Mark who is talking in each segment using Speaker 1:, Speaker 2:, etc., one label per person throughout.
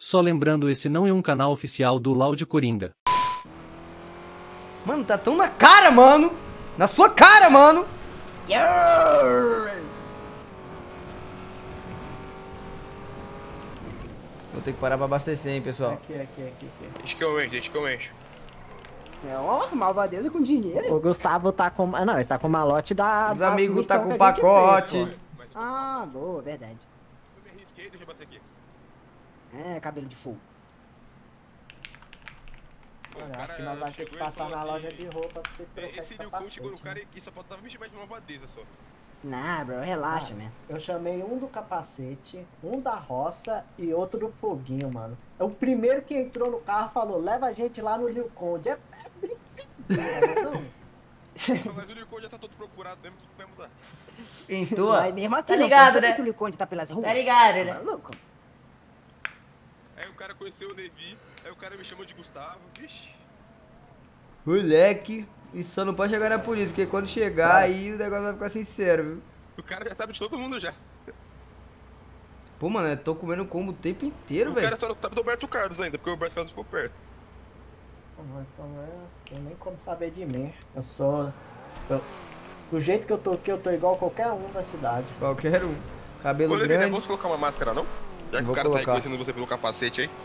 Speaker 1: Só lembrando, esse não é um canal oficial do Loud Coringa.
Speaker 2: Mano, tá tão na cara, mano. Na sua cara, mano. Vou ter que parar pra abastecer, hein, pessoal.
Speaker 3: Aqui.
Speaker 4: Deixa que eu encho.
Speaker 3: É, ó, malvadeza com dinheiro.
Speaker 5: O Gustavo tá com... Ah, não, ele tá com o malote da...
Speaker 2: Os
Speaker 5: da
Speaker 2: amigos
Speaker 5: missão
Speaker 2: tá com
Speaker 5: que
Speaker 2: o
Speaker 5: a gente
Speaker 2: pacote.
Speaker 5: fez, pô.
Speaker 3: Ah, boa, verdade.
Speaker 4: Eu me arrisquei, deixa eu bater aqui.
Speaker 3: É, cabelo de fogo.
Speaker 4: Pô,
Speaker 5: Olha,
Speaker 4: o
Speaker 5: acho
Speaker 4: cara
Speaker 5: que nós vamos ter que
Speaker 4: chegou e
Speaker 5: passar
Speaker 4: falou
Speaker 5: na
Speaker 4: assim,
Speaker 5: loja de roupa pra você trocar
Speaker 4: esse
Speaker 5: esse
Speaker 4: Liu Kang chegou no
Speaker 5: capacete,
Speaker 4: cara
Speaker 5: né?
Speaker 4: e só faltava me chamar de malvadeza só.
Speaker 3: Nah, bro, relaxa, man.
Speaker 5: Eu chamei um do capacete, um da roça e outro do foguinho, mano. É o primeiro que entrou no carro falou, leva a gente lá no Liu Conde. É brincadeira, não?
Speaker 4: Mas o Liu Kang já tá todo procurado mesmo, tudo vai mudar.
Speaker 2: Pintou?
Speaker 3: Mas mesmo assim,
Speaker 2: Tá
Speaker 3: não
Speaker 2: ligado,
Speaker 3: pode saber
Speaker 2: né?
Speaker 3: que o Liconde tá pelas ruas.
Speaker 2: Tá ligado, né?
Speaker 3: Maluco.
Speaker 4: Aí o cara conheceu o Levi, aí o cara me chamou de Gustavo, vixi.
Speaker 2: Moleque. E só não pode chegar na polícia, porque quando chegar aí o negócio vai ficar sincero, viu?
Speaker 4: O cara já sabe de todo mundo já.
Speaker 2: Pô, mano, eu tô comendo combo o tempo inteiro,
Speaker 4: O
Speaker 2: velho.
Speaker 4: cara só não sabe do Roberto Carlos ainda, porque o Roberto Carlos ficou perto.
Speaker 5: Tem nem como saber de mim. Do jeito que eu tô aqui, eu tô igual qualquer um da cidade.
Speaker 2: Qualquer um. Cabelo
Speaker 4: Ô, Levi, não é
Speaker 2: grande.
Speaker 4: bom você colocar uma máscara, não? Já que
Speaker 2: Vou
Speaker 4: o cara
Speaker 2: colocar.
Speaker 4: tá reconhecendo você pelo capacete aí.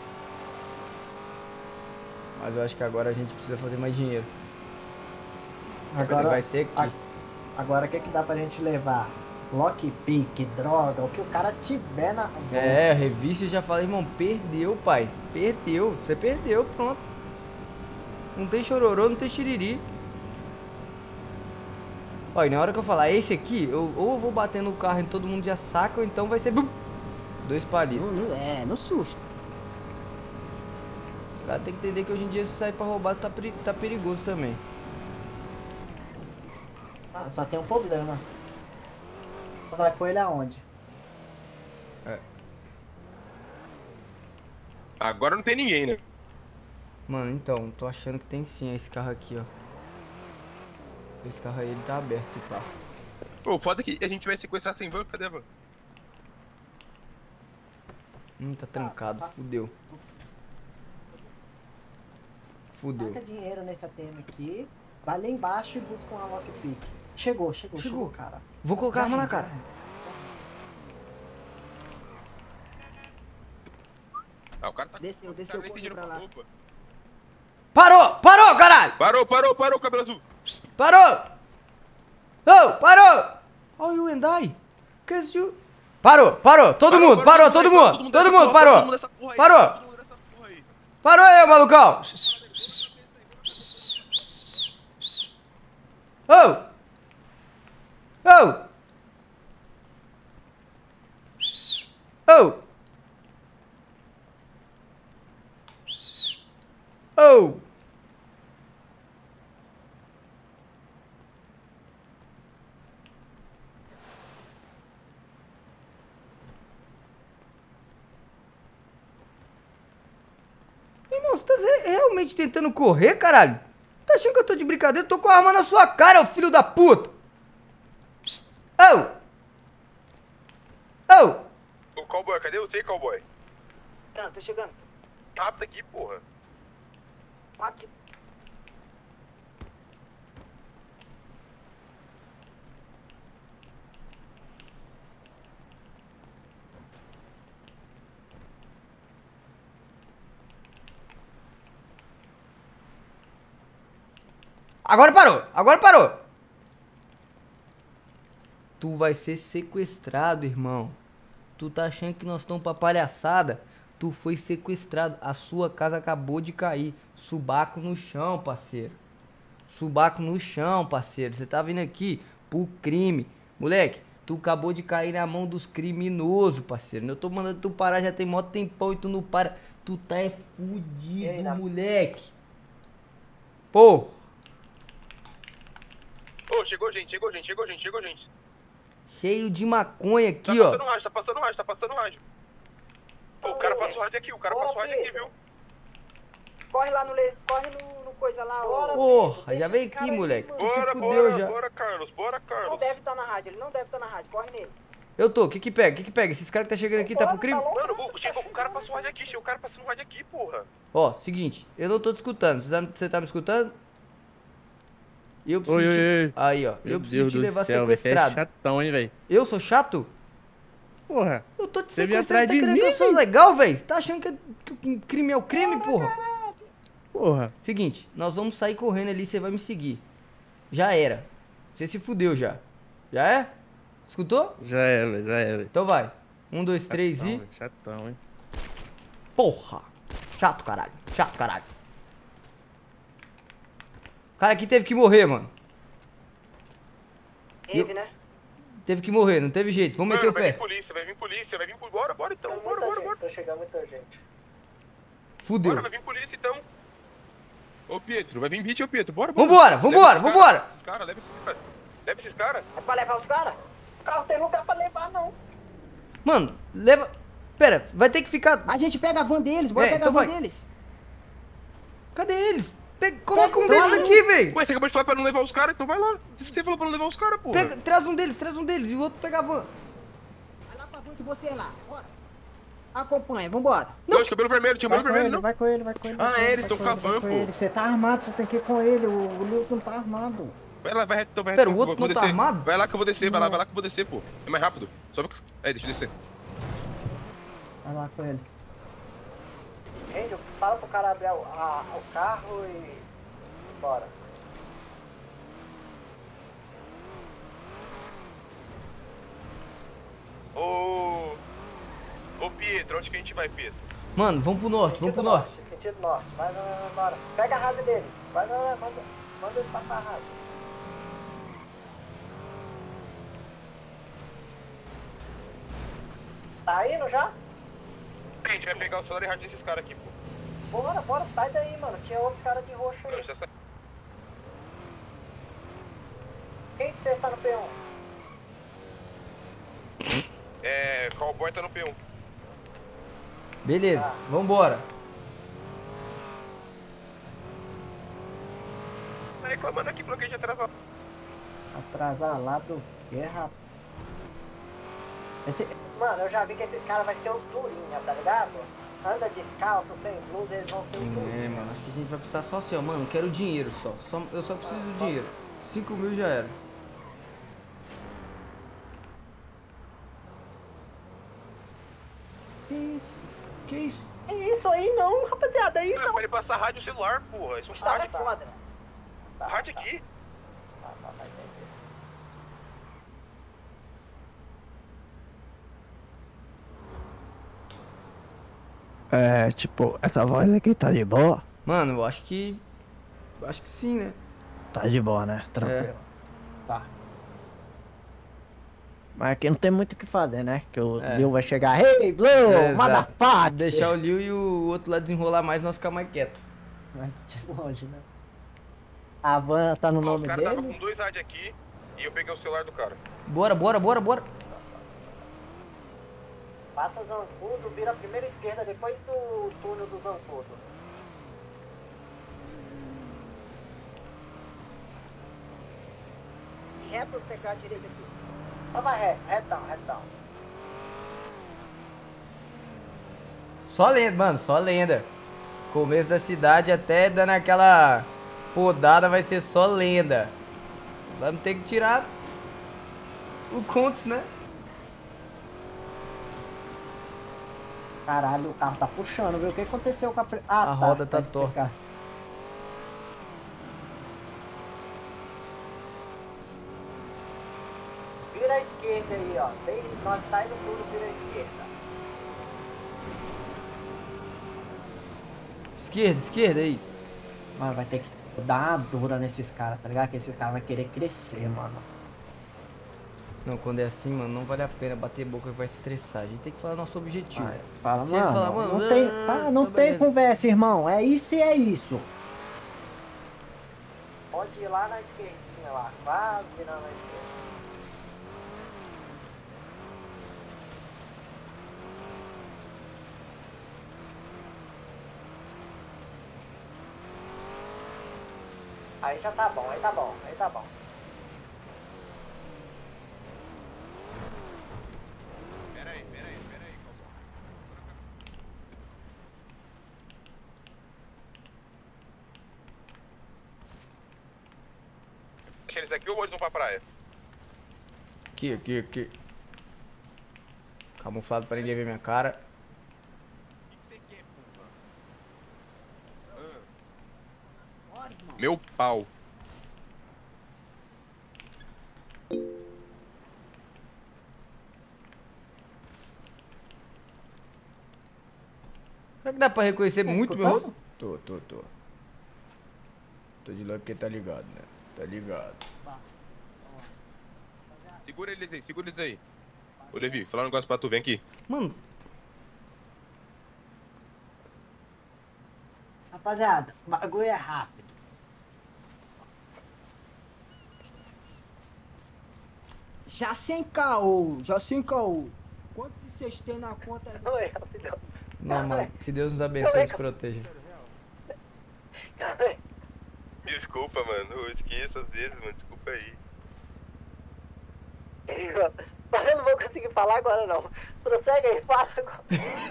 Speaker 2: Mas eu acho que agora a gente precisa fazer mais dinheiro.
Speaker 5: Agora
Speaker 2: vai ser aqui.
Speaker 5: Agora o que dá pra gente levar? Lockpick, droga, o que o cara tiver na...
Speaker 2: É, a revista já fala, irmão, perdeu, pai. Perdeu. Você perdeu, pronto. Não tem chororô, não tem xiriri. Olha, na hora que eu falar esse aqui, ou eu vou bater no carro e todo mundo já saca, ou então vai ser... bum, 2 palitos.
Speaker 3: No susto.
Speaker 2: O cara tem que entender que hoje em dia se sair pra roubar tá perigoso também.
Speaker 5: Ah, só tem um problema. Vai pôr ele aonde?
Speaker 4: Agora não tem ninguém, né?
Speaker 2: Mano, então, tô achando que tem sim esse carro aqui, ó. Esse carro aí, ele tá aberto, esse carro.
Speaker 4: Pô, foda é que a gente vai sequestrar sem van, cadê a van?
Speaker 2: Tá trancado, fudeu. Fudeu.
Speaker 5: Saca dinheiro nesse ATM aqui, vai lá embaixo e busca uma lockpick. Chegou, cara.
Speaker 2: Vou colocar a arma na cara.
Speaker 4: Ah, o cara tá
Speaker 3: Desceu
Speaker 4: o cara nem tem
Speaker 3: correndo
Speaker 4: dinheiro
Speaker 3: pra lá.
Speaker 4: roupa.
Speaker 2: Parou, caralho!
Speaker 4: Parou, cabelo azul!
Speaker 2: Parou! Oh, parou! Olha o Endai. Que isso? Parou! Todo mundo parou!
Speaker 4: Todo mundo dessa porra aí,
Speaker 2: Parou!
Speaker 4: todo mundo dessa porra aí.
Speaker 2: Parou aí, malucão! Oh! Irmão, você tá realmente tentando correr, caralho? Tá achando que eu tô de brincadeira? Eu tô com a arma na sua cara, ô filho da puta!
Speaker 4: O cowboy, cadê você, cowboy?
Speaker 3: Tô chegando.
Speaker 4: Rápido aqui, porra.
Speaker 3: Aqui.
Speaker 2: Agora parou! Tu vai ser sequestrado, irmão. Tu tá achando que nós estamos pra palhaçada? Tu foi sequestrado. A sua casa acabou de cair. Subaco no chão, parceiro. Você tá vindo aqui por crime. Moleque, tu acabou de cair na mão dos criminosos, parceiro. Eu tô mandando tu parar, já tem mó tempão e tu não para. Tu tá fudido, moleque. Pô.
Speaker 4: Ô, chegou gente.
Speaker 2: Cheio de maconha aqui, ó.
Speaker 4: Tá passando rádio. Ô, o cara passou rádio aqui, viu?
Speaker 6: Corre lá corre no coisa lá, hora.
Speaker 2: Porra, já veio aqui, moleque. Tu se fudeu já.
Speaker 4: Bora, Carlos.
Speaker 6: Não deve estar na rádio, ele não deve estar na rádio, corre nele.
Speaker 2: Eu tô, o que que pega? O que que pega? Esses caras que tá chegando aqui tá pro crime?
Speaker 4: Mano, chegou um cara passando rádio aqui, chegou um cara passando rádio aqui, porra.
Speaker 2: Ó, seguinte, eu não tô te escutando. Você tá me escutando? Eu preciso
Speaker 7: Oi,
Speaker 2: te...
Speaker 7: oi, oi.
Speaker 2: Aí, ó.
Speaker 7: Meu
Speaker 2: Eu preciso
Speaker 7: Deus
Speaker 2: te
Speaker 7: do
Speaker 2: levar
Speaker 7: céu, velho, você é
Speaker 2: sequestrado.
Speaker 7: chatão, hein, velho.
Speaker 2: Eu sou chato?
Speaker 7: Porra.
Speaker 2: Eu tô te
Speaker 7: Você veio
Speaker 2: sequestrando,
Speaker 7: atrás
Speaker 2: você tá
Speaker 7: de
Speaker 2: querendo que eu
Speaker 7: mim,
Speaker 2: sou
Speaker 7: velho?
Speaker 2: legal, velho? Você tá achando que o crime é o crime, porra?
Speaker 7: Porra.
Speaker 2: Seguinte, nós vamos sair correndo ali, você vai me seguir. Já era. Você se fudeu já. Já é? Escutou?
Speaker 7: Já era, já era.
Speaker 2: Então vai. 1, 2, 3
Speaker 7: Chatão,
Speaker 2: e...
Speaker 7: velho, chatão, hein.
Speaker 2: Porra! Chato, caralho. Chato, caralho. O cara aqui teve que morrer, mano.
Speaker 6: Teve, né?
Speaker 2: Teve que morrer, não teve jeito. Vamos meter o
Speaker 4: Vai vir
Speaker 2: pé.
Speaker 4: polícia, vai vir polícia, vai vir polícia. Bora, bora então, bora.
Speaker 5: Tá chegando muita gente.
Speaker 2: Fudeu.
Speaker 4: Bora, vai vir polícia então. Ô Pietro, vai vir hit, ô Pietro, bora.
Speaker 2: Vambora, vambora, vambora.
Speaker 4: Esses caras, leva esses caras. Leva esses caras.
Speaker 6: É pra levar os caras? O carro tem lugar pra levar, não.
Speaker 2: Mano, leva... Pera, vai ter que ficar...
Speaker 3: A gente pega a van deles, bora pegar
Speaker 2: então
Speaker 3: a van
Speaker 2: vai.
Speaker 3: deles.
Speaker 2: Cadê eles? Coloca um deles aqui, velho.
Speaker 4: Ué, você acabou de falar pra não levar os caras, então vai lá. Você falou pra não levar os caras, porra.
Speaker 2: Traz um deles e o outro pega a van.
Speaker 3: Vai lá pra van de você lá, bora. Acompanha, vambora.
Speaker 4: Não, de cabelo vermelho, tinha cabelo vermelho, não?
Speaker 5: Vai com ele.
Speaker 4: Ah, é, eles estão com a van, pô.
Speaker 5: Você tá armado, você tem que ir com ele. O Luke não tá armado.
Speaker 4: Vai lá, vai reto, então vai
Speaker 2: Pera,
Speaker 4: reto.
Speaker 2: o outro
Speaker 4: eu vou
Speaker 2: não tá
Speaker 4: descer.
Speaker 2: armado?
Speaker 4: Vai lá que eu vou descer, vai lá que eu vou descer, pô. É mais rápido. Sobe. É, deixa eu descer.
Speaker 5: Vai lá com ele.
Speaker 6: Angel, fala pro cara abrir o carro e... Bora.
Speaker 4: Ô Pietro, onde que a gente vai, Pietro?
Speaker 2: Mano, vamos pro norte, vamos pro norte.
Speaker 6: Sentido norte. Vai, bora. Pega a rádio dele. Vai, manda ele passar a rádio. Tá indo já?
Speaker 4: A gente vai pegar o celular e rádio desses caras aqui, pô.
Speaker 6: Bora, sai daí, mano. Tinha outro cara de roxo
Speaker 4: Não,
Speaker 6: aí.
Speaker 4: já sai.
Speaker 6: Quem que você tá no P1?
Speaker 4: É, cowboy tá no P1.
Speaker 2: Beleza, vambora.
Speaker 4: Tá reclamando aqui pelo que a gente atrasou.
Speaker 5: Atrasar lá do que, rapaz? Esse...
Speaker 6: Mano, eu já vi que esses caras vai ser os durinha, tá ligado? Anda descalço, sem blusa, eles vão ser os durinha.
Speaker 2: É, mano, acho que a gente vai precisar só assim, ó. Mano, quero dinheiro só. Eu só preciso do dinheiro. 5 mil já era. Que isso? Que isso?
Speaker 6: É isso aí não, rapaziada, é isso
Speaker 4: Não, é pra ele passar rádio e celular, porra. Isso é um
Speaker 6: Tá
Speaker 4: rádio.
Speaker 6: foda.
Speaker 4: Rádio aqui.
Speaker 6: Vai entender.
Speaker 8: É, tipo, essa voz aqui tá de boa?
Speaker 2: Mano, eu acho que... Acho que sim, né?
Speaker 8: Tá de boa, né? Tranquilo.
Speaker 2: É.
Speaker 8: Tá. Mas aqui não tem muito o que fazer, né? Que o
Speaker 2: É.
Speaker 8: Lil vai chegar, hey, Blue,
Speaker 2: Exato.
Speaker 8: motherfucker!
Speaker 2: Deixar o Liu e o outro lá desenrolar mais, nós ficar mais quieto.
Speaker 5: Mas de longe, né? A van tá no
Speaker 4: Ó,
Speaker 5: nome
Speaker 4: o cara tava
Speaker 5: dele?
Speaker 4: com 2 rádios aqui e eu peguei o celular do cara.
Speaker 2: Bora.
Speaker 6: Passa o Zancudo, vira a primeira esquerda depois do túnel do Zancudo.
Speaker 3: Reto ou pegar a direita aqui?
Speaker 6: Só vai retão.
Speaker 2: Só lenda, mano, só lenda. Começo da cidade até dando aquela podada vai ser só lenda. Vamos ter que tirar o Contos, né?
Speaker 5: Caralho, o carro tá puxando, viu? O que aconteceu com a frente? Ah,
Speaker 2: A roda tá
Speaker 5: vai explicar.
Speaker 6: Vira a esquerda aí, ó. Nós sai do túnel, vira a esquerda.
Speaker 2: Esquerda aí.
Speaker 5: Mano, vai ter que dar uma dura nesses caras, tá ligado? Que esses caras vão querer crescer, mano.
Speaker 2: Não, quando é assim, mano, não vale a pena bater boca que vai se estressar. A gente tem que falar nosso objetivo.
Speaker 5: Vai, fala,
Speaker 2: Se eles
Speaker 5: mano,
Speaker 2: falar, mano,
Speaker 5: não tem, não
Speaker 2: tá
Speaker 5: tem
Speaker 2: beleza.
Speaker 5: conversa, irmão. É isso e é isso.
Speaker 6: Pode ir lá na esquerdinha lá, quase virando a esquerda. Aí já tá bom, aí tá bom.
Speaker 4: naqueles aqui ou eles vão pra praia?
Speaker 2: Aqui. Camuflado pra ninguém ver minha cara.
Speaker 4: O que você quer, porra?
Speaker 3: Bora, irmão.
Speaker 4: Meu pau.
Speaker 2: Será que dá pra reconhecer
Speaker 5: Tá
Speaker 2: muito meu
Speaker 5: escutando?
Speaker 2: rosto? Tô. Tô de lado porque tá ligado, né? Tá ligado.
Speaker 4: Segura eles aí. Ô, Levi, falar um negócio pra tu, vem aqui.
Speaker 2: Mano,
Speaker 5: Rapaziada, o bagulho é rápido.
Speaker 3: Já sem caô. Quanto que vocês têm na conta?
Speaker 6: Oi, rapidão.
Speaker 2: não, mano. Que Deus nos abençoe e nos proteja.
Speaker 6: Calma aí.
Speaker 4: Desculpa, mano. Eu esqueço às vezes, mano. Desculpa aí.
Speaker 6: Mas eu não vou conseguir falar agora, não. Prossegue aí, fala agora.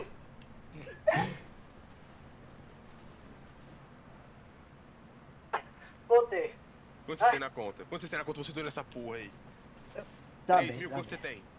Speaker 6: Voltei.
Speaker 4: Quanto você tem na conta? Quanto você tem na conta? Você doeu nessa porra aí.
Speaker 5: Tá
Speaker 4: 3
Speaker 5: bem,
Speaker 4: mil,
Speaker 5: tá
Speaker 4: quanto
Speaker 5: bem.
Speaker 4: você tem?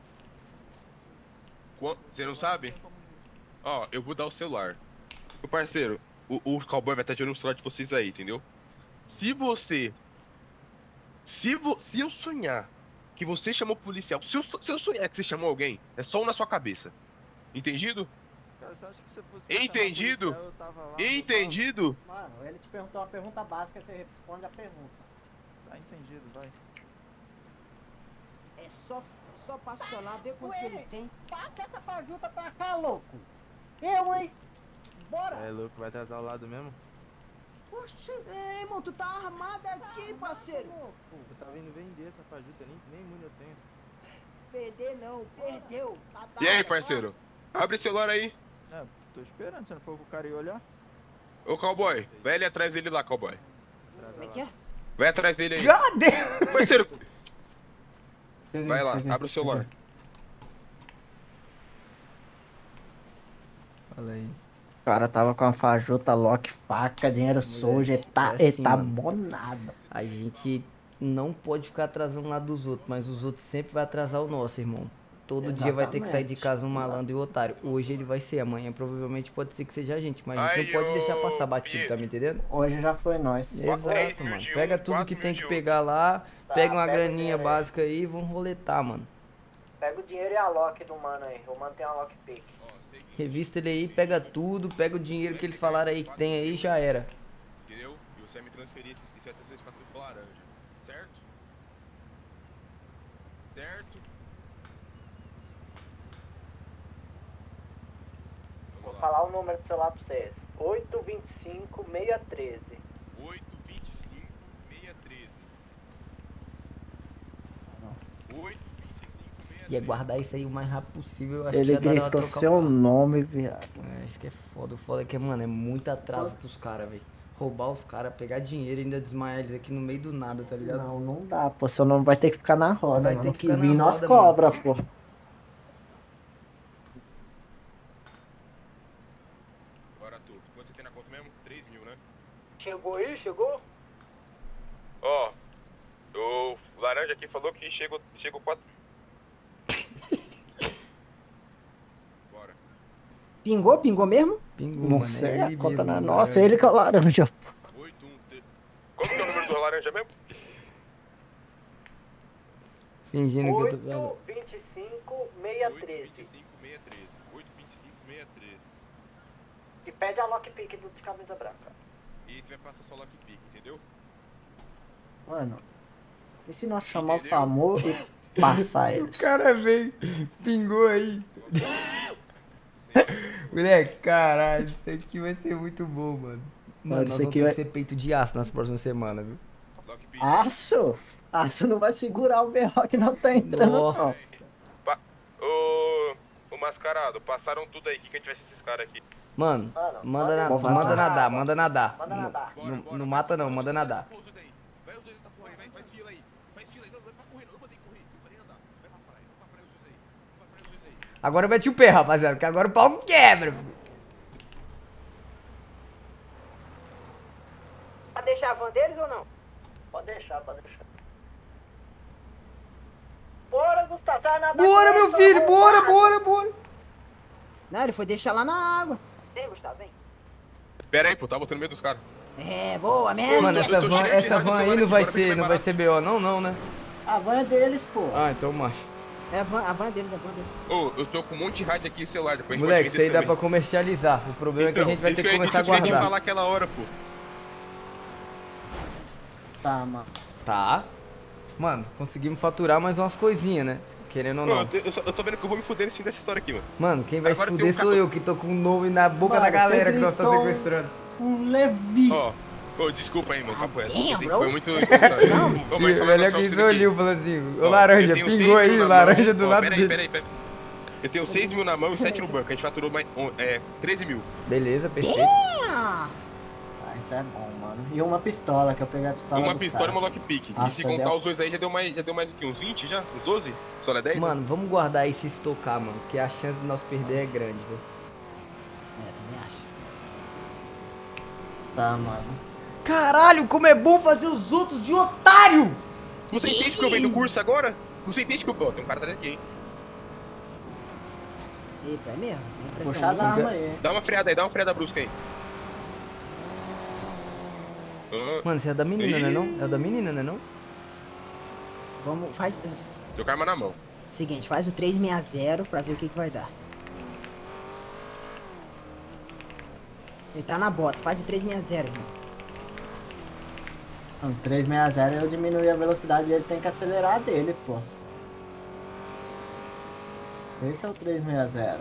Speaker 4: Você não sabe? Ó, eu vou dar o celular. Meu parceiro, o cowboy vai estar tirando o celular de vocês aí, entendeu? Se você... Se eu sonhar que você chamou policial, se eu sonhar que você chamou alguém, é só um na sua cabeça. Entendido?
Speaker 9: Cara, você acha que se eu fosse pra chamar
Speaker 4: Entendido?
Speaker 9: policial, eu tava lá,
Speaker 4: Entendido?
Speaker 5: Mano, ele te perguntou uma pergunta básica, você responde a pergunta.
Speaker 9: Tá entendido, vai.
Speaker 3: É só passar lá, ver quanto
Speaker 5: Ué.
Speaker 3: ele tem.
Speaker 5: Passa essa fajuta pra cá, louco. Eu, hein? Bora.
Speaker 9: É louco, vai atrasar o lado mesmo?
Speaker 5: Oxi.
Speaker 3: Ei, irmão, tu tá armado aqui, parceiro.
Speaker 9: Eu tava indo vender essa fajuta, nem muito eu tenho.
Speaker 3: Perder não, perdeu. Tá
Speaker 4: E aí,
Speaker 3: dado,
Speaker 4: parceiro? Abre o celular aí.
Speaker 9: É, tô esperando, se não for com o cara ir olhar.
Speaker 4: Ô, cowboy, vai ali atrás dele lá, cowboy.
Speaker 3: Como é que é?
Speaker 4: Vai atrás dele aí.
Speaker 2: Cadê?
Speaker 4: Parceiro, vai lá, abre o celular.
Speaker 2: Fala aí.
Speaker 5: O cara tava com a fajuta, lock, faca, dinheiro sujo, ele tá,
Speaker 2: é assim,
Speaker 5: ele tá
Speaker 2: mano.
Speaker 5: monado.
Speaker 2: A gente não pode ficar atrasando lá dos outros, mas os outros sempre vai atrasar o nosso, irmão. Todo dia vai ter que sair de casa um malandro e um otário. Hoje ele vai ser, amanhã provavelmente pode ser que seja a gente, mas a gente não pode deixar passar batido, tá me entendendo?
Speaker 5: Hoje já foi nós.
Speaker 2: Exato, mano. Pega tudo que tem que pegar lá, pega uma
Speaker 6: pega o
Speaker 2: graninha
Speaker 6: dinheiro aí.
Speaker 2: básica aí e vamos roletar, mano.
Speaker 6: Pega o dinheiro e a lock do mano aí. O mano tem uma lockpick.
Speaker 2: Revista ele aí, pega tudo, pega o dinheiro que eles falaram aí que tem aí e já era.
Speaker 4: Entendeu? E você vai me transferir esses 764 pro laranja. Certo? Certo?
Speaker 6: Vou
Speaker 4: Vamos lá.
Speaker 6: falar o número do celular pra vocês. 825-613.
Speaker 4: 825-613. 825-613.
Speaker 2: Ia guardar isso aí o mais rápido possível. Eu acho
Speaker 5: Ele
Speaker 2: que já dá pra
Speaker 5: gritou
Speaker 2: trocar o
Speaker 5: seu
Speaker 2: carro.
Speaker 5: nome, viado.
Speaker 2: É, isso que é foda. O foda é que, mano, é muito atraso pros caras, velho. Roubar os caras, pegar dinheiro e ainda desmaiar eles aqui no meio do nada, tá ligado?
Speaker 5: Não, não dá, pô. Seu nome vai ter que ficar na roda,
Speaker 2: Vai
Speaker 5: mano.
Speaker 2: ter que
Speaker 5: Que
Speaker 2: ficar na
Speaker 5: vir nós
Speaker 2: roda,
Speaker 5: cobra, pô.
Speaker 4: Bora, Arthur. Quanto você tem na conta mesmo? 3 mil, né?
Speaker 6: Chegou aí? Chegou?
Speaker 4: Ó, o laranja aqui falou que chegou 4. Bora.
Speaker 3: Pingou mesmo?
Speaker 2: Pingou,
Speaker 5: Não
Speaker 2: mano.
Speaker 5: sei,
Speaker 2: é ele
Speaker 5: a conta
Speaker 2: mesmo,
Speaker 5: não é
Speaker 2: mano.
Speaker 5: nossa, ele que é o laranja, pô.
Speaker 4: 813. Como que é o número do laranja mesmo?
Speaker 2: Fingindo que eu tô falando.
Speaker 6: 825-613.
Speaker 4: 825-613. 825-613.
Speaker 6: E pede a lockpick do de camisa branca.
Speaker 4: E aí você vai passar só lockpick, entendeu?
Speaker 5: Mano, e se nós chamar o
Speaker 4: Entendeu?
Speaker 5: SAMU e passar
Speaker 2: O
Speaker 5: eles?
Speaker 2: cara veio, pingou aí. Moleque, caralho, isso aqui vai ser muito bom, mano. Mano, nós
Speaker 5: isso
Speaker 2: vamos
Speaker 5: aqui
Speaker 2: ter
Speaker 5: vai-
Speaker 2: que ser peito de aço nas próximas semanas, viu?
Speaker 4: Lockpick.
Speaker 5: Aço? Aço não vai segurar o B.O. que nós tá entrando, não.
Speaker 2: Nossa.
Speaker 4: Ô mascarado, passaram tudo aí. O que a gente vai ser esses caras aqui?
Speaker 2: Mano, manda,
Speaker 5: Vou
Speaker 2: manda
Speaker 5: vazar.
Speaker 2: nadar, manda nadar.
Speaker 6: Manda nadar.
Speaker 2: Não mata não, manda nadar.
Speaker 4: Vai os dois nessa porra aí, faz fila aí. Faz fila aí, não vai pra correr não, eu mandei correr. Eu falei andar. Vai pra praia os dois aí. Vai pra praia os dois aí.
Speaker 2: Agora mete o pé, rapaziada, que agora o pau quebra.
Speaker 6: Pode deixar a van deles ou não? Pode deixar, pode deixar. Gustavo, tá nada.
Speaker 2: Bora, meu filho, bora.
Speaker 3: Não, ele foi deixar lá na água.
Speaker 6: Vem, Gustavo, vem.
Speaker 4: Pera aí, pô, tá botando no meio dos caras.
Speaker 3: É, boa mesmo.
Speaker 2: Mano,
Speaker 4: eu tô cheio de
Speaker 2: essa
Speaker 4: raiva
Speaker 2: van
Speaker 4: desse
Speaker 2: aí não
Speaker 4: celular
Speaker 2: vai
Speaker 4: aqui,
Speaker 2: ser,
Speaker 4: bora
Speaker 2: não
Speaker 4: ver
Speaker 2: vai ser BO não, né?
Speaker 5: A van é deles, pô.
Speaker 2: Ah, então marcha.
Speaker 3: É a van deles, a van deles.
Speaker 4: Ô, eu tô com um monte de rádio aqui em celular, depois a gente
Speaker 2: Moleque,
Speaker 4: pode
Speaker 2: isso aí
Speaker 4: vender
Speaker 2: dá pra
Speaker 4: também.
Speaker 2: comercializar. O problema é que a gente vai ter que começar a
Speaker 4: Isso que eu ia te
Speaker 2: guardar.
Speaker 4: falar aquela hora, pô.
Speaker 5: Tá, mano.
Speaker 2: Tá. Mano, conseguimos faturar mais umas coisinhas, né? Querendo ou
Speaker 4: Pô,
Speaker 2: não.
Speaker 4: eu tô vendo que eu vou me fuder nesse fim dessa história aqui, mano.
Speaker 2: Mano, quem vai
Speaker 4: Agora
Speaker 2: se
Speaker 4: tem
Speaker 2: fuder
Speaker 4: um
Speaker 2: sou
Speaker 4: cara-
Speaker 2: eu, que tô com o nome na boca
Speaker 5: Mano,
Speaker 2: da galera
Speaker 5: você
Speaker 2: que nós tá
Speaker 5: gritou
Speaker 2: sequestrando.
Speaker 5: Um Levi.
Speaker 4: Ó, desculpa aí, mano, papo reto.
Speaker 3: Damn,
Speaker 4: Assim,
Speaker 3: bro.
Speaker 4: foi muito...
Speaker 3: Presta atenção, man.
Speaker 4: Ô, mas
Speaker 2: E
Speaker 4: só
Speaker 2: o
Speaker 4: pra
Speaker 2: melhor
Speaker 4: mostrar
Speaker 2: que
Speaker 4: um
Speaker 2: isso
Speaker 4: segredo aqui.
Speaker 2: olhou, falou assim, ô
Speaker 4: Ó,
Speaker 2: laranja,
Speaker 4: eu tenho
Speaker 2: pingou
Speaker 4: 6
Speaker 2: aí,
Speaker 4: mil
Speaker 2: o
Speaker 4: na
Speaker 2: laranja
Speaker 4: mão.
Speaker 2: do
Speaker 4: Ó,
Speaker 2: lado
Speaker 4: peraí.
Speaker 2: dele.
Speaker 4: Eu tenho 6 mil na mão e 7 no banco. A gente faturou mais 13 mil.
Speaker 2: Beleza, perfeito.
Speaker 3: Ah,
Speaker 5: Ah, isso é bom, mano. E uma pistola, que eu peguei a pistola
Speaker 4: Uma
Speaker 5: do
Speaker 4: pistola e
Speaker 5: cara.
Speaker 4: uma lockpick. E
Speaker 5: Nossa,
Speaker 4: se contar
Speaker 5: deu-
Speaker 4: os dois aí, já deu mais o quê? Uns 20 já? Uns 12? Só é 10?
Speaker 2: Mano, vamos guardar aí se estocar, mano, porque a chance de nós perder é grande, viu?
Speaker 3: também acho.
Speaker 5: Tá, mano.
Speaker 2: Caralho, como é bom fazer os outros de otário!
Speaker 4: Você entende que eu venho do curso agora? Você entende que eu... Ó, tem um cara atrás aqui, hein?
Speaker 3: Eita, é mesmo? É
Speaker 5: Puxa as armas aí.
Speaker 4: Dá uma freada brusca aí. Ah,
Speaker 2: Mano, você é da menina, né não? É o da menina, né não?
Speaker 3: Vamos, faz...
Speaker 4: tô com a arma na mão.
Speaker 3: Seguinte, faz o 360 pra ver o que vai dar. Ele tá na bota, faz o 360, irmão.
Speaker 5: No 360 eu diminuí a velocidade e ele tem que acelerar a dele, pô. Esse é o 360.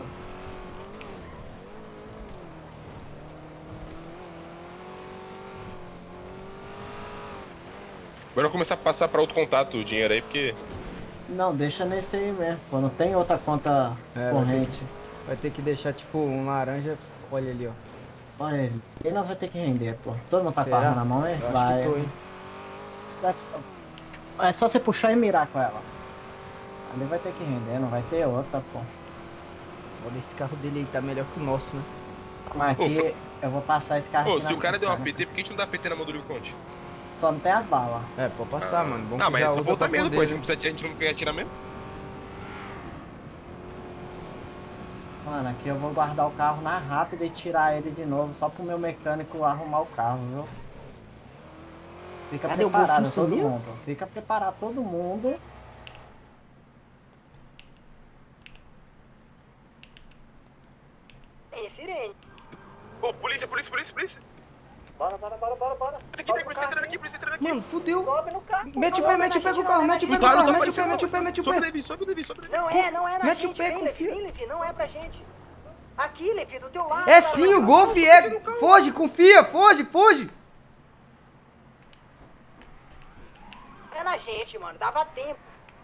Speaker 4: Agora eu vou começar a passar pra outro contato o dinheiro aí, porque...
Speaker 5: Não, deixa nesse aí mesmo, pô. Não tem outra conta
Speaker 2: É,
Speaker 5: corrente.
Speaker 2: Vai ter que deixar, tipo, um laranja, olha ali, ó.
Speaker 5: Olha ele. E nós vai ter que render, pô. Todo mundo tá com a
Speaker 2: Será?
Speaker 5: arma na mão, hein?
Speaker 2: Eu acho
Speaker 5: Vai.
Speaker 2: que tô, hein?
Speaker 5: É só você puxar e mirar com ela. Ali vai ter que render, não vai ter outra, pô.
Speaker 2: Olha, esse carro dele aí tá melhor que o nosso, né?
Speaker 5: Mas aqui
Speaker 4: Ô,
Speaker 5: eu vou passar esse carro
Speaker 4: Pô,
Speaker 5: aqui
Speaker 4: se
Speaker 5: na
Speaker 4: o cara deu uma
Speaker 5: frente,
Speaker 4: PT, por que a gente não dá PT na mão do Livre Conte?
Speaker 5: Só não tem as balas.
Speaker 2: É, pode passar, mano. Bom
Speaker 4: Ah,
Speaker 2: que
Speaker 4: mas
Speaker 2: já
Speaker 4: é só
Speaker 2: usa
Speaker 4: voltar
Speaker 2: pra
Speaker 4: mesmo,
Speaker 2: poder,
Speaker 4: pô. A gente
Speaker 2: né?
Speaker 4: não precisa, a gente não quer atirar mesmo.
Speaker 5: Mano, aqui eu vou guardar o carro na rápida e tirar ele de novo, só pro meu mecânico arrumar o carro, viu? Fica
Speaker 3: Cadê o
Speaker 5: preparado
Speaker 3: golfinho
Speaker 5: todo
Speaker 3: sumiu?
Speaker 5: mundo. Fica preparado todo mundo.
Speaker 6: Tem sirene.
Speaker 4: Ô, polícia.
Speaker 6: Bora.
Speaker 4: Aqui, tem polícia entrando aqui.
Speaker 2: Mano, fudeu.
Speaker 6: Sobe no carro.
Speaker 2: Mete o pé, mete o pé com o carro, mete o pé
Speaker 4: Não
Speaker 2: com o
Speaker 4: tá, não
Speaker 2: carro,
Speaker 4: tá
Speaker 2: mete o pé,
Speaker 4: aparecendo,
Speaker 2: mete o pé, mete o
Speaker 4: Sobe,
Speaker 2: pé.
Speaker 4: Levi, sobe, Levi.
Speaker 6: Não é na
Speaker 2: Mete o
Speaker 6: gente.
Speaker 2: pé,
Speaker 6: Vem,
Speaker 2: confia.
Speaker 6: Levi, não é pra gente. Aqui, Levi, do teu lado.
Speaker 2: É
Speaker 6: cara.
Speaker 2: sim, o Golf é. Foge, confia, foge.
Speaker 6: É na gente, mano. Dava tempo.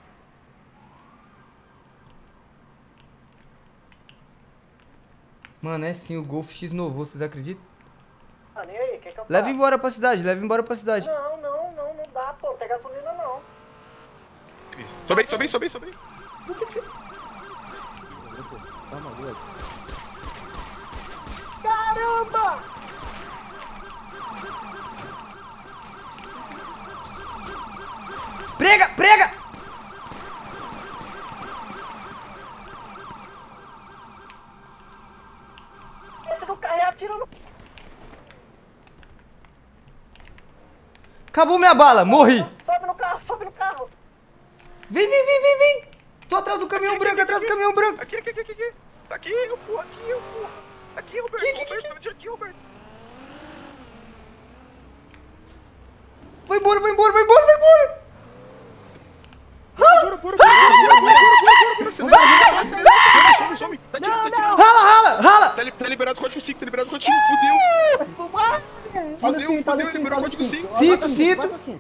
Speaker 2: Mano, é sim, o Golf X novo, vocês acreditam?
Speaker 6: Mano, e aí, que eu
Speaker 2: Leva
Speaker 6: faço?
Speaker 2: embora pra cidade, leva embora pra cidade.
Speaker 6: Não dá, pô. Não tem gasolina, não.
Speaker 4: Sobe aí.
Speaker 6: Caramba!
Speaker 2: Prega!
Speaker 6: Entra no carro e atira no...
Speaker 2: Acabou minha bala, morri.
Speaker 6: Sobe no carro.
Speaker 2: Vem. Tô atrás do caminhão branco.
Speaker 4: Aqui. Aqui, eu porra. Aqui, Roberto. Aqui, Roberto.
Speaker 2: Vai embora.
Speaker 4: Some. Tá
Speaker 2: Rala.
Speaker 4: Tá liberado o código 5, Fudeu.
Speaker 5: Olha o cinto, olha o
Speaker 4: Fudeu,
Speaker 5: cinto,
Speaker 4: liberou
Speaker 5: olha o
Speaker 4: o código
Speaker 5: cinto.
Speaker 2: Cinto.
Speaker 3: Bota assim.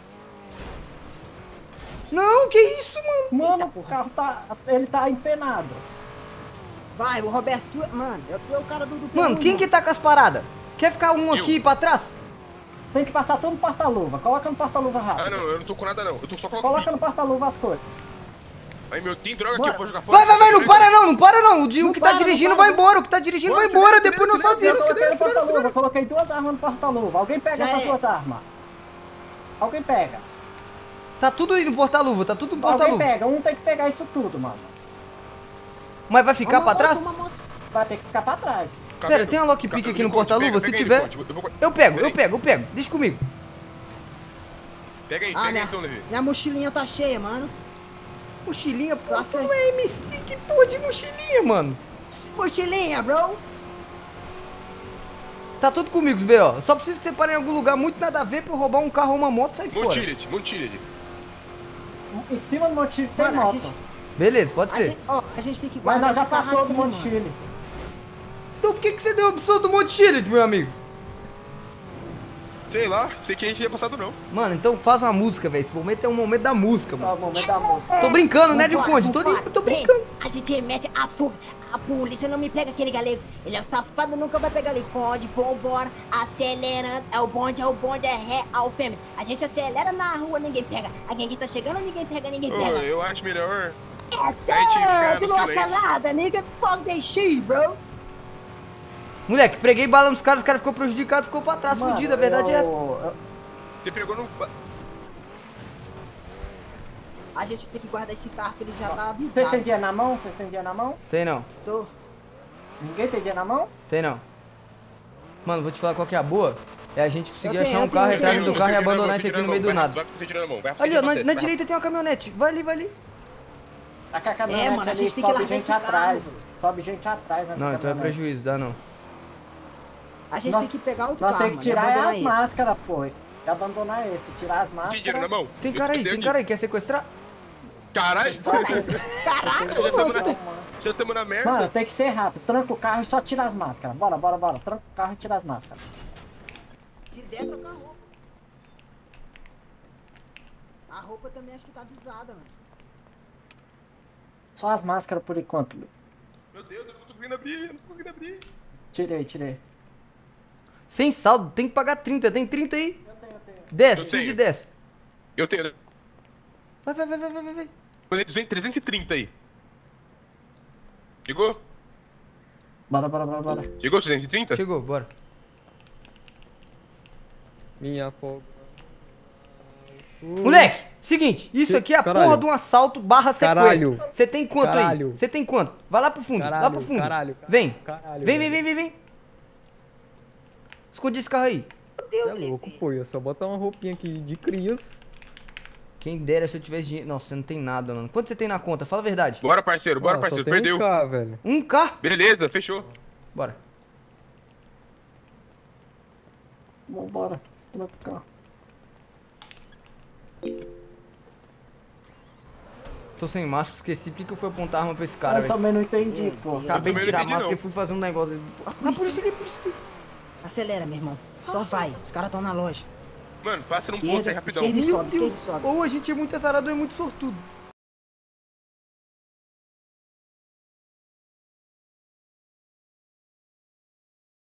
Speaker 2: Não, que isso, mano?
Speaker 5: Mano, o carro tá. Ele tá empenado.
Speaker 3: Vai, o Roberto, tu é... Mano, tu é o cara do
Speaker 2: Mano, quem que tá com as paradas? Quer ficar um aqui pra trás?
Speaker 5: Tem que passar todo no porta-luva. Coloca no porta-luva rápido.
Speaker 4: Ah, não, eu não tô com nada, não. Eu tô só com
Speaker 5: Coloca no porta-luva as coisas.
Speaker 4: Aí, meu, tem droga aqui,
Speaker 5: Bora.
Speaker 4: eu vou jogar fora.
Speaker 2: Vai, não para não. O que tá
Speaker 5: para,
Speaker 2: dirigindo
Speaker 5: não
Speaker 2: vai
Speaker 5: para.
Speaker 2: embora, o que tá dirigindo vai embora, depois nós
Speaker 5: Eu
Speaker 2: fazemos.
Speaker 5: coloquei no porta-luva, coloquei 2 armas no porta-luva. Alguém pega
Speaker 3: Já
Speaker 5: essas
Speaker 3: é.
Speaker 5: 2 armas. Alguém pega.
Speaker 2: Tá tudo aí no porta-luva, tá tudo no
Speaker 5: Alguém
Speaker 2: porta-luva.
Speaker 5: pega, um tem que pegar isso tudo, mano.
Speaker 2: Mas vai ficar pra
Speaker 3: Uma
Speaker 2: trás?
Speaker 3: moto, uma moto.
Speaker 5: Vai ter que ficar pra trás.
Speaker 2: Pera, tem uma lockpick aqui no porta-luva? Se tiver, eu pego. Deixa comigo.
Speaker 4: Pega aí,
Speaker 3: Ah,
Speaker 4: pega aí
Speaker 3: né?
Speaker 4: então, Levi.
Speaker 3: Minha mochilinha tá cheia, mano.
Speaker 2: Mochilinha, pô,
Speaker 3: Só
Speaker 2: tu
Speaker 3: sei.
Speaker 2: não é MC, que porra de mochilinha, mano?
Speaker 3: Mochilinha, bro.
Speaker 2: Tá tudo comigo, B.O. Só preciso que você pare em algum lugar muito nada a ver pra eu roubar um carro ou uma moto e sair fora.
Speaker 4: Montilha.
Speaker 5: Em cima do Monte tem
Speaker 3: Mano, a
Speaker 5: moto.
Speaker 3: gente-
Speaker 2: Beleza, pode
Speaker 3: A
Speaker 2: ser.
Speaker 3: gente, ó, a gente tem que
Speaker 5: Mas
Speaker 3: guardar
Speaker 5: nós já
Speaker 3: esse carro
Speaker 5: passou
Speaker 3: aqui,
Speaker 5: do Monte
Speaker 3: mano.
Speaker 5: Chile.
Speaker 2: Então por que você deu a opção do Monte Chile, meu amigo?
Speaker 4: Sei lá, sei que a gente tinha passado não.
Speaker 2: Mano, então faz uma música, velho. Esse momento é um momento da música,
Speaker 5: Ó,
Speaker 2: mano.
Speaker 5: o momento da música.
Speaker 2: Tô brincando, né, Lil
Speaker 3: Vambora,
Speaker 2: Conde?
Speaker 3: vambora.
Speaker 2: Tô
Speaker 3: Vem,
Speaker 2: brincando.
Speaker 3: a gente mete a fuga. A polícia não me pega aquele galego. Ele é o safado, nunca vai pegar Lil Conde. Vambora, acelerando. É o bonde, é ré, ao fêmea. A gente acelera na rua, ninguém pega. A gangue tá chegando, ninguém pega, ninguém
Speaker 4: Ô,
Speaker 3: pega.
Speaker 4: eu acho melhor.
Speaker 3: É
Speaker 4: ficar
Speaker 3: certo,
Speaker 4: no
Speaker 3: não acha
Speaker 4: silêncio.
Speaker 3: nada, nigga. Fuck that shit, bro.
Speaker 2: Moleque, preguei bala nos caras, os caras ficou prejudicado, ficou pra trás,
Speaker 5: Mano,
Speaker 2: fudido. A verdade é essa.
Speaker 4: Você pegou no.
Speaker 3: A gente tem que guardar esse carro que ele já tá
Speaker 5: Vocês
Speaker 3: avisado.
Speaker 5: têm dinheiro na mão? Vocês têm dinheiro na mão?
Speaker 2: Tem não,
Speaker 3: Tô.
Speaker 5: Ninguém tem dinheiro na mão?
Speaker 2: tem não. Mano, vou te falar qual que é a boa. É a gente conseguir
Speaker 3: Eu tenho,
Speaker 2: achar um
Speaker 3: eu
Speaker 2: carro,
Speaker 3: tenho,
Speaker 2: entrar
Speaker 3: eu
Speaker 2: dentro do
Speaker 3: tenho.
Speaker 2: carro e abandonar isso aqui no meio do nada.
Speaker 4: Vai retirando a mão, vai
Speaker 2: Ali, ó,
Speaker 4: frente,
Speaker 2: na
Speaker 4: vai.
Speaker 2: direita tem uma caminhonete. Vai ali.
Speaker 5: Tá com a caminhonete
Speaker 3: mano, a
Speaker 5: ali,
Speaker 3: gente tem que
Speaker 5: sobe
Speaker 3: largar
Speaker 5: gente
Speaker 3: esse carro,
Speaker 5: atrás.
Speaker 3: mano.
Speaker 5: Sobe gente atrás nessa
Speaker 2: Não, então é
Speaker 5: caminhonete.
Speaker 2: prejuízo, dá não.
Speaker 3: A gente
Speaker 5: Nós-
Speaker 3: tem que pegar outro
Speaker 5: Nós
Speaker 3: carro,
Speaker 5: temos que
Speaker 3: mano, e
Speaker 5: tirar
Speaker 3: abandonar
Speaker 5: as
Speaker 3: esse.
Speaker 5: máscaras, pô. E abandonar esse, tirar as
Speaker 4: Tem dinheiro na
Speaker 5: máscaras.
Speaker 4: mão?
Speaker 2: Tem
Speaker 4: Eu
Speaker 2: cara aí,
Speaker 4: tenho
Speaker 2: tem
Speaker 4: aqui.
Speaker 2: cara aí. Quer sequestrar?
Speaker 4: Caralho,
Speaker 3: Caralho,
Speaker 4: Já tamo na-
Speaker 3: moço.
Speaker 4: já estamos na merda.
Speaker 5: Mano, tem que ser rápido. Tranca o carro e só tira as máscaras. Bora. Tranca o carro e tira as máscaras.
Speaker 3: Se der, trocar a roupa. A roupa também acho que tá avisada, mano.
Speaker 5: Só as máscaras por enquanto.
Speaker 4: Meu Deus, eu não tô conseguindo abrir,
Speaker 5: Tirei.
Speaker 2: Sem saldo, tem que pagar 30. Tem 30 aí?
Speaker 5: Eu tenho.
Speaker 2: 10,
Speaker 4: Eu
Speaker 2: preciso de
Speaker 4: tenho.
Speaker 2: 10.
Speaker 4: Eu tenho.
Speaker 2: Vai.
Speaker 4: Falei 330 aí. Chegou?
Speaker 5: Bora.
Speaker 4: Chegou 330?
Speaker 2: Chegou, bora.
Speaker 7: Minha folga.
Speaker 2: Moleque, seguinte, isso aqui é a
Speaker 7: Caralho.
Speaker 2: porra de um assalto barra sequestro.
Speaker 7: Caralho.
Speaker 2: Você tem quanto aí?
Speaker 7: Caralho.
Speaker 2: Você tem quanto? Vai lá pro fundo, lá pro fundo.
Speaker 7: Caralho.
Speaker 2: Vem.
Speaker 7: Caralho.
Speaker 2: Vem. Esconde esse carro aí.
Speaker 7: Você é louco, pô. Eu só botar uma roupinha aqui de crias.
Speaker 2: Quem dera se eu tivesse dinheiro. Nossa, você não tem nada, mano. Quanto você tem na conta? Fala a verdade.
Speaker 4: Bora, parceiro,
Speaker 7: Ah, só tem
Speaker 4: perdeu.
Speaker 7: Um K, velho.
Speaker 2: 1K?
Speaker 4: Beleza, fechou.
Speaker 2: Bora.
Speaker 5: Vambora. Tranca o carro.
Speaker 2: Tô sem máscara, esqueci porque que eu fui apontar a arma pra esse cara,
Speaker 5: Eu
Speaker 2: velho.
Speaker 5: também não entendi, pô.
Speaker 2: Acabei de
Speaker 4: também não
Speaker 2: tirar a
Speaker 4: entendi,
Speaker 2: máscara
Speaker 4: não.
Speaker 2: e fui fazer um negócio. Ah, por isso ali.
Speaker 3: Acelera, meu irmão. Só vai. Os caras estão na loja.
Speaker 4: Mano, passa num posto aí rapidão.
Speaker 3: Esquerda e sobe, esquerda e sobe.
Speaker 2: Ou a gente é muito azarado ou é muito sortudo.